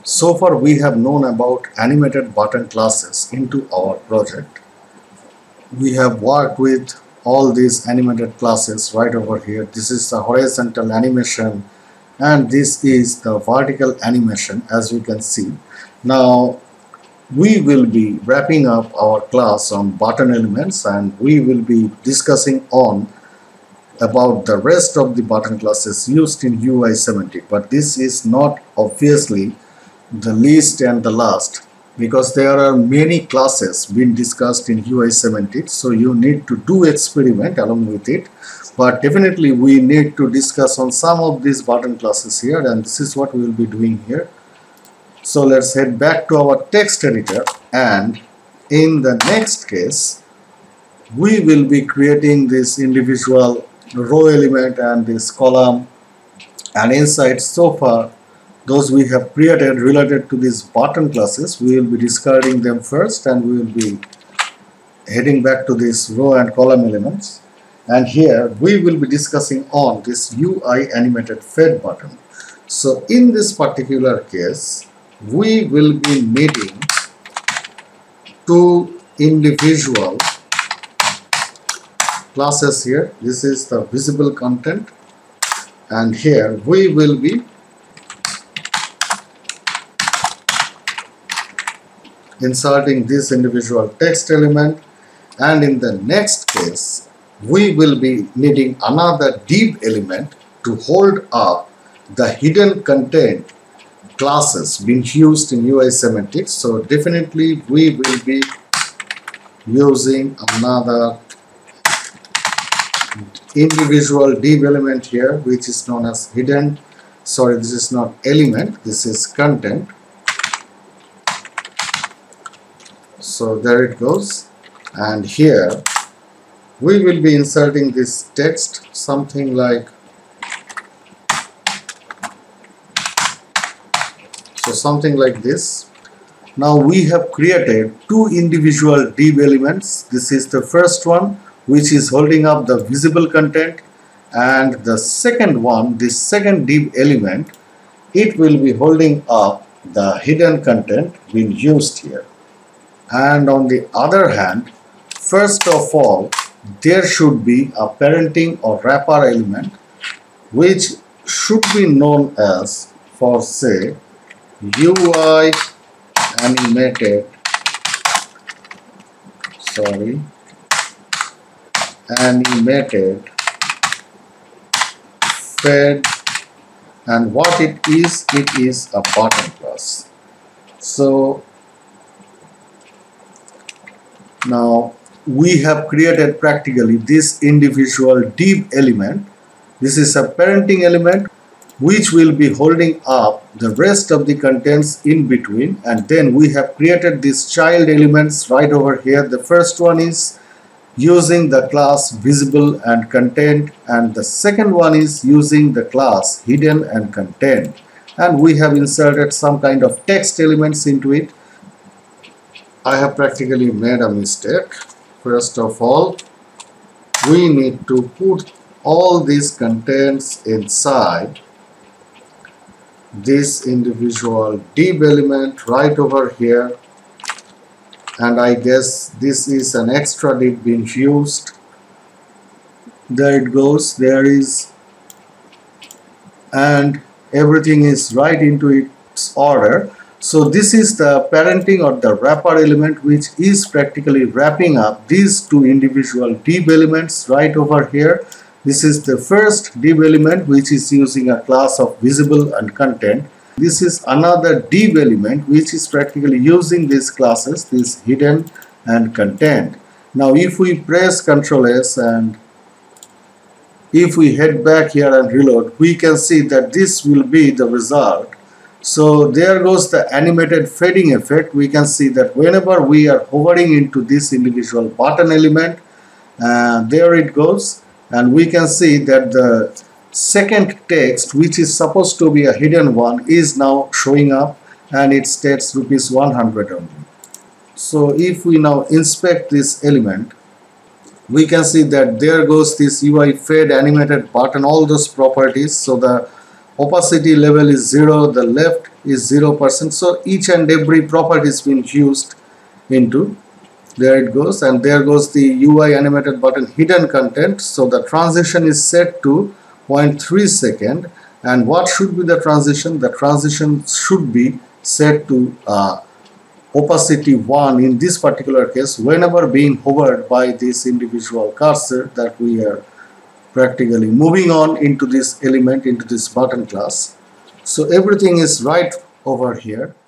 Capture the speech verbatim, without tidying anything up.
So far we have known about animated button classes into our project. We have worked with all these animated classes right over here. This is the horizontal animation and this is the vertical animation, as we can see. Now we will be wrapping up our class on button elements and we will be discussing on about the rest of the button classes used in U I semantic, but this is not obviously the least and the last, because there are many classes being discussed in U I semantic, so you need to do experiment along with it. But definitely we need to discuss on some of these button classes here, and this is what we will be doing here. So let's head back to our text editor, and in the next case we will be creating this individual row element and this column, and inside so far those we have created related to these button classes, we will be discarding them first and we will be heading back to this row and column elements. And here we will be discussing on this U I animated fed button. So in this particular case we will be needing two individual classes here. This is the visible content, and here we will be inserting this individual text element, and in the next case we will be needing another div element to hold up the hidden content classes being used in U I semantics. So definitely we will be using another individual div element here, which is known as hidden, sorry, this is not element, this is content. So there it goes, and here we will be inserting this text, something like so something like this. Now we have created two individual div elements. This is the first one, which is holding up the visible content, and the second one, this second div element, it will be holding up the hidden content being used here. And on the other hand, first of all, there should be a parenting or wrapper element which should be known as, for say, U I animated sorry animated fed, and what it is, it is a button class. So now we have created practically this individual div element. This is a parenting element which will be holding up the rest of the contents in between, and then we have created these child elements right over here. The first one is using the class visible and content, and the second one is using the class hidden and content, and we have inserted some kind of text elements into it. I have practically made a mistake. First of all, we need to put all these contents inside this individual div element right over here, and I guess this is an extra div being used. There it goes, there is, and everything is right into its order. So this is the parenting or the wrapper element, which is practically wrapping up these two individual div elements right over here. This is the first div element which is using a class of visible and content. This is another div element which is practically using these classes, this hidden and content. Now if we press Ctrl S and if we head back here and reload, we can see that this will be the result. So there goes the animated fading effect. We can see that whenever we are hovering into this individual button element, uh, there it goes, and we can see that the second text, which is supposed to be a hidden one, is now showing up, and it states rupees one hundred only. So if we now inspect this element, we can see that there goes this U I fed animated button, all those properties. So the opacity level is zero, the left is zero percent. So each and every property is being used into, there it goes, and there goes the U I animated button hidden content. So the transition is set to zero point three second, and what should be the transition? The transition should be set to uh, opacity one in this particular case, whenever being hovered by this individual cursor that we are practically moving on into this element, into this button class. So everything is right over here.